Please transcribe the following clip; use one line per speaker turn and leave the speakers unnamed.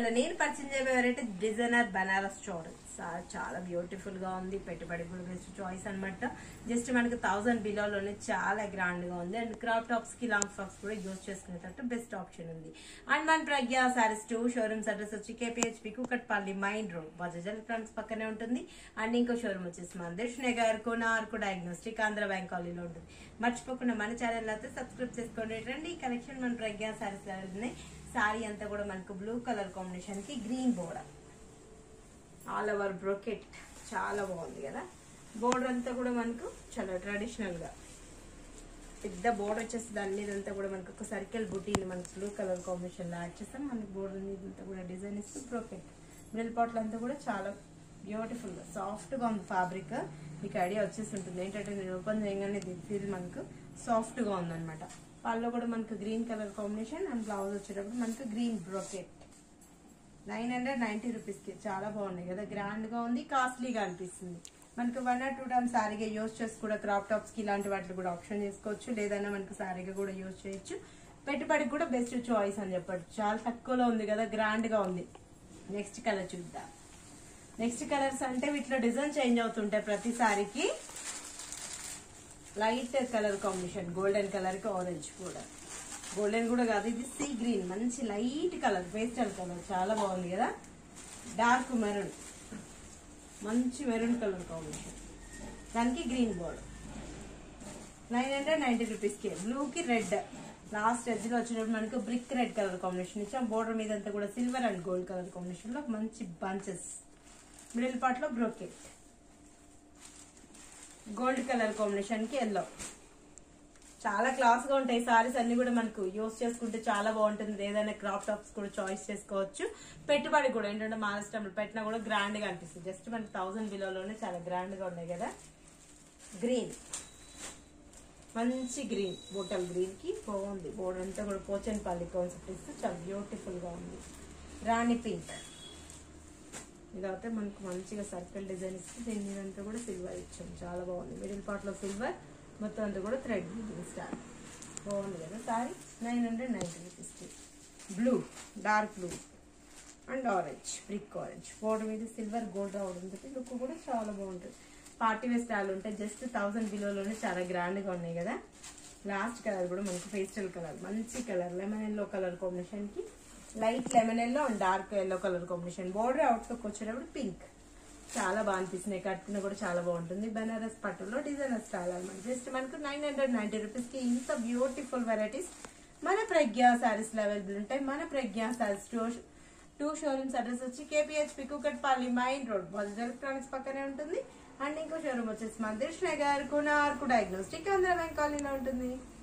నేను పర్చేజ్ చేయబోయే variety designer Banaras చోరీ. చాలా బ్యూటిఫుల్ గా ఉంది. పెట్టుబడి కూడా బెస్ట్ చాయిస్ అనమాట. జస్ట్ మనకి 1000 బిలోలోనే చాలా గ్రాండ్ గా ఉంది. అండ్ క్రాప్ టాప్స్ కి లాంగ్ ఫ్రాక్స్ కూడా యూజ్ చేసుకునేటట్టు బెస్ట్ ఆప్షన్ ఉంది. అండ్ మన ప్రజ్ఞా సారీస్ 2 షోరూమ్స్ అడ్రస్ వచ్చి KPHB Kukatpally main road Bajaj electronics పక్కనే ఉంటుంది. అండ్ ఇంకో షోరూమ్ వచ్చేసి మన దర్శనగర్ కోనార్కు డయాగ్నోస్టిక్ ఆంధ్ర బ్యాంక్ కాలనీలో ఉంటుంది. మర్చిపోకుండా మన ఛానల్ అయితే సబ్స్క్రైబ్ చేసుకోండి. రండి కలెక్షన్ మన ప్రజ్ఞా సారీస్ ఉన్నాయి. సారీ అంతా కూడా మనకు బ్లూ కలర్ కాంబినేషన్ కి green border, all over brocade చాలా బాగుంది కదా. బోర్డర్ అంతా కూడా మనకు చాలా ట్రెడిషనల్ గా పెద్ద బోర్డర్ వచ్చేసి దాని మీద అంతా కూడా మనకు ఒక సర్కిల్ బుటీని మనకు బ్లూ కలర్ కాంబినేషన్ లో యాడ్ చేస్తాం. మనకు బోర్డర్ మీద అంతా కూడా డిజైన్ ఇస్తూ బ్రోకెట్ మిడిల్ పార్ట్ అంతా కూడా చాలా బ్యూటిఫుల్ గా సాఫ్ట్ గా ఉంది. ఫ్యాబ్రిక్ మీకు ఐడియా వచ్చేసి ఉంటుంది. ఏంటంటే నేను ఓపెన్ చేయగానే ఫీల్ మనకు సాఫ్ట్ గా ఉంది అనమాట. పళ్ళు కూడా మనకు green colour combination and blouse వచ్చేటప్పుడు మనకు గ్రీన్ బ్రోకెట్ 990 రూపీస్ కి చాలా బాగున్నాయి కదా. గ్రాండ్ గా ఉంది, కాస్ట్లీగా అనిపిస్తుంది. మనకు 1 or 2 టైమ్స్ సారీగా యూజ్ చేసి కూడా క్రాప్ టాప్స్ కి ఇలాంటి వాటికి కూడా ఆప్షన్ చేసుకోవచ్చు. లేదన్నా మనకు సారీగా కూడా యూజ్ చేయొచ్చు. పెట్టుబడికి కూడా బెస్ట్ చాయిస్ అని చెప్పచ్చు. చాలా తక్కువలో ఉంది కదా, గ్రాండ్ గా ఉంది. నెక్స్ట్ కలర్ చూద్దాం. నెక్స్ట్ కలర్స్ అంటే వీటిలో డిజైన్ చేంజ్ అవుతుంటాయి ప్రతి సారీకి. Light colour combination golden colour కి ఆరెంజ్ కూడా, గోల్డెన్ కూడా కాదు ఇది సీ గ్రీన్, మంచి లైట్ కలర్ పేస్టల్ కలర్ చాలా బాగుంది కదా. డార్క్ మెరూన్, మంచి మెరూన్ కలర్ కాంబినేషన్, దానికి గ్రీన్ బోర్డర్ 990 రూపీస్ కి. బ్లూ కి రెడ్ లాస్ట్ ఎడ్జ్ లో వచ్చినప్పుడు మనకు బ్రిక్ రెడ్ కలర్ కాంబినేషన్ ఇచ్చాం. బోర్డర్ మీద అంతా కూడా silver and gold colour combination లో మంచి బంచెస్, మిడిల్ పార్ట్ లో బ్రోకెట్, గోల్డ్ కలర్ కాంబినేషన్ కి ఎల్లో. చాలా క్లాస్ గా ఉంటాయి సారీస్ అన్ని కూడా. మనకు యూస్ చేసుకుంటే చాలా బాగుంటుంది. ఏదైనా క్రాప్ టాప్స్ కూడా చాయిస్ చేసుకోవచ్చు. పెట్టుబడి కూడా ఏంటంటే మహారాష్ట్రలో పెట్టినా కూడా గ్రాండ్ గా అనిపిస్తుంది. జస్ట్ మనకి 1000 బిలోలోనే చాలా గ్రాండ్ గా ఉన్నాయి కదా. గ్రీన్, మంచి గ్రీన్, బోటల్ గ్రీన్ కి బాగుంది. బోర్డర్ అంతా కూడా పోచన్పల్లి కాన్సెప్ట్ ఇస్తూ చాలా బ్యూటిఫుల్ గా ఉంది. రాణి పింక్, ఇదైతే మనకు మంచిగా సర్కిల్ డిజైన్ ఇస్తే దీని మీద అంతా కూడా సిల్వర్ ఇచ్చాం. చాలా బాగుంది. మిడిల్ పార్ట్ లో సిల్వర్, మొత్తం అంతా కూడా థ్రెడ్ స్టార్ బాగుంది కదా. సారీ 990 రూపీస్ కి. Blue, dark blue and orange, brick orange, border మీద సిల్వర్ గోల్డ్ రావడం లుక్ కూడా చాలా బాగుంటుంది. పార్టీ వేర్ స్టైల్ ఉంటాయి. జస్ట్ 1000 బిలోలోనే చాలా గ్రాండ్ గా ఉన్నాయి కదా. లాస్ట్ కలర్ కూడా మనకు పేస్టల్ కలర్, మంచి colour lemon yellow colour combination కి light lemon yellow and dark yellow colour combination. Border out look వచ్చేటప్పుడు పింక్, చాలా బాగా అనిపిస్తున్నాయి. కట్టుకున్న కూడా చాలా బాగుంటుంది. బనారస్ పట్టులో డిజైనర్ స్టైల్ అనమాట. జస్ట్ మనకు 990 రూపీస్ కి ఇంత బ్యూటిఫుల్ వెరైటీస్ మన ప్రజ్ఞా సారీస్ లో అవైలబుల్ ఉంటాయి. మన ప్రజ్ఞా సారీస్ 2 షోరూమ్స్ అడ్రస్ వచ్చి KPHB Kukatpally main road Bajaj electronics పక్కనే ఉంటుంది. అండ్ ఇంకో షోరూమ్ వచ్చేసి మన దర్శనగర్ కోనార్కు డయాగ్నోస్టిక్ ఆంధ్ర బ్యాంక్ కాలనీలో ఉంటుంది.